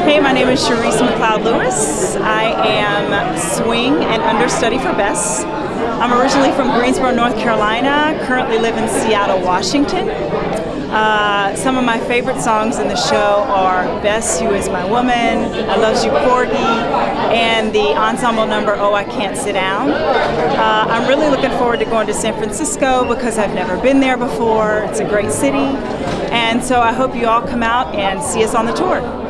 Hey, my name is Cheryse McLeod Lewis. I am swing and understudy for Bess. I'm originally from Greensboro, North Carolina, currently live in Seattle, Washington. Some of my favorite songs in the show are Bess, You Is My Woman, I Loves You Porgy, and the ensemble number, Oh, I Can't Sit Down. I'm really looking forward to going to San Francisco because I've never been there before. It's a great city, and so I hope you all come out and see us on the tour.